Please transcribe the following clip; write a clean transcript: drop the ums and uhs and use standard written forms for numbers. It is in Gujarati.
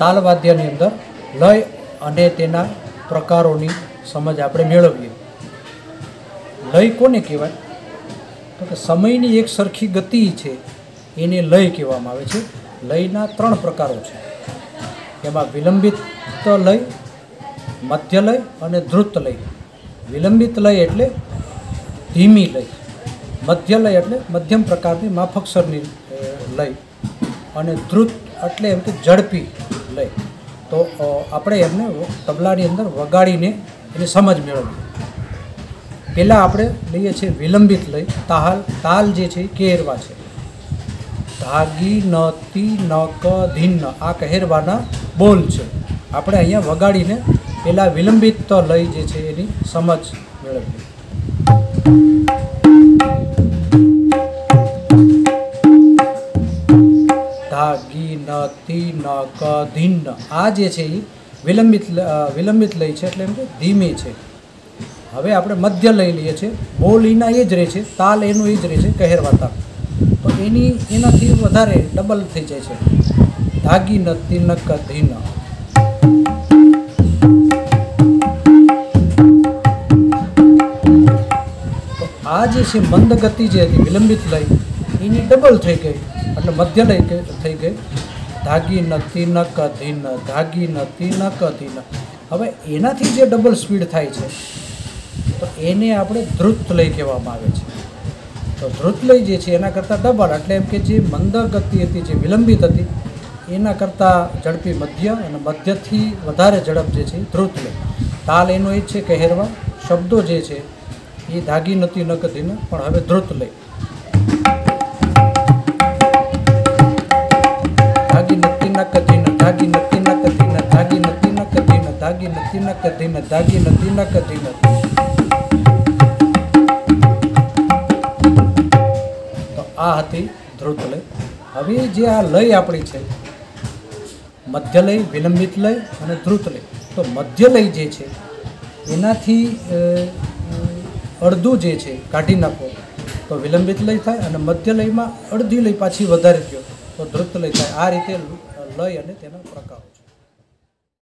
તાલવાદ્યની અંદર લય અને તેના પ્રકારોની સમજ આપણે મેળવીએ। લય કોને કહેવાય? તો કે સમયની એક સરખી ગતિ છે એને લય કહેવામાં આવે છે। લયના 3 પ્રકારો છે, એમાં વિલંબિત લય, મધ્ય લય અને ધ્રુત લય। વિલંબિત લય એટલે ધીમી લય, મધ્ય લય એટલે મધ્યમ પ્રકારની માફકસરની લય અને ધ્રુત એટલે એમ કે ઝડપી લય। તો આપણે એમને તબલાની અંદર વગાડીને એની સમજ મેળવીએ। પહેલાં આપણે લઈએ છીએ વિલંબિત લય। તાલ જે છે એ કહેરવા છે, ધાગી ન તી ન ક ધીન આ કહેરવાના બોલ છે। આપણે અહીંયા વગાડીને પહેલાં વિલંબિત લય જે છે એની સમજ મેળવીએ। ધાગી ન તી ન ક ધીન આ જે છે એ વિલંબિત લય છે, એટલે એમ કે ધીમી છે। હવે આપણે મધ્ય લય લઈએ છીએ, બોલ એના એ જ રહે છે, તાલ એનું એ જ રહે છે, કહેરવા તાલ, તો એનાથી વધારે ડબલ થઈ જાય છે। ધાગી ન તી ન ક ધીન। તો આ જે છે મંદ ગતિ જે હતી વિલંબિત લય એની ડબલ થઈ ગઈ, એટલે મધ્ય લય થઈ ગઈ। ધાગી ન તી ન ક ધીન, ધાગી ન તી ન ક ધીન। હવે એનાથી જે ડબલ સ્પીડ થાય છે તો એને આપણે ધ્રુત લય કહેવામાં આવે છે। તો ધ્રુત લય જે છે એના કરતાં ડબલ, એટલે એમ કે જે મંદ ગતિ હતી, જે વિલંબિત હતી એના કરતાં ઝડપી મધ્ય, અને મધ્યથી વધારે ઝડપ જે છે ધ્રુત લય। તાલ એનો એ જ છે કહેરવા, શબ્દો જે છે એ ધાગી નતી ન કધીન, પણ હવે ધ્રુત લય। ધાગી નતી ન કધીન, ધાગી નતી ન કધીન, ધાગી નતી ન કધીન, ધાગી નતી ન કધીન, ધાગી નતી ન કધીન। તો આ હતી ધ્રુત લય। હવે જે આ લય આપણી છે મધ્ય લય, વિલંબિત લય અને ધ્રુત લય, તો મધ્ય લય જે છે એનાથી અડધું જે છે કાઢી નાખો તો વિલંબિત લય થાય, અને મધ્ય લયમાં અડધી લય પાછી વધારે ગયો તો ધ્રુત લય થાય। આ રીતે લય અને તેના પ્રકારો।